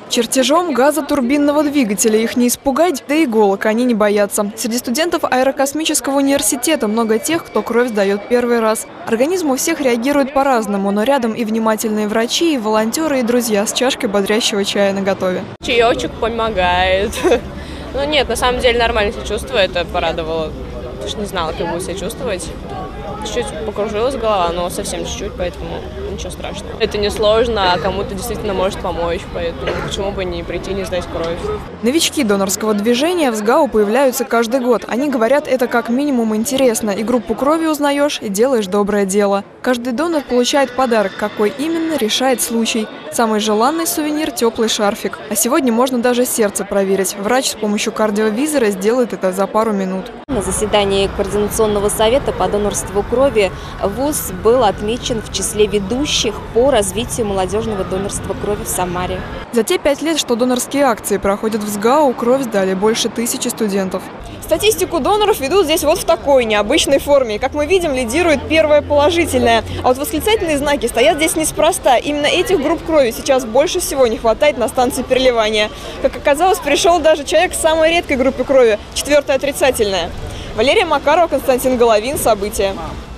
Чертежом газотурбинного двигателя их не испугать, да и иголок они не боятся. Среди студентов Аэрокосмического университета много тех, кто кровь сдает первый раз. Организм у всех реагирует по-разному, но рядом и внимательные врачи, и волонтеры, и друзья с чашкой бодрящего чая наготове. Чаечек помогает. Ну нет, на самом деле нормально себя чувствую, это порадовало. Я же не знала, как буду себя чувствовать. Чуть-чуть покружилась голова, но совсем чуть-чуть, поэтому ничего страшного. Это не сложно, а кому-то действительно может помочь, поэтому почему бы не прийти, не сдать кровь. Новички донорского движения в СГАУ появляются каждый год. Они говорят, это как минимум интересно. И группу крови узнаешь, и делаешь доброе дело. Каждый донор получает подарок, какой именно, решает случай. Самый желанный сувенир – теплый шарфик. А сегодня можно даже сердце проверить. Врач с помощью кардиовизора сделает это за пару минут. На заседании Координационного совета по донорству крови ВУЗ был отмечен в числе ведущих по развитию молодежного донорства крови в Самаре. За те 5 лет, что донорские акции проходят в СГАУ, кровь сдали больше 1000 студентов. Статистику доноров ведут здесь вот в такой необычной форме. Как мы видим, лидирует первая положительная. А вот восклицательные знаки стоят здесь неспроста. Именно этих групп крови сейчас больше всего не хватает на станции переливания. Как оказалось, пришел даже человек с самой редкой группы крови – 4-я отрицательная. Валерия Макарова, Константин Головин. События.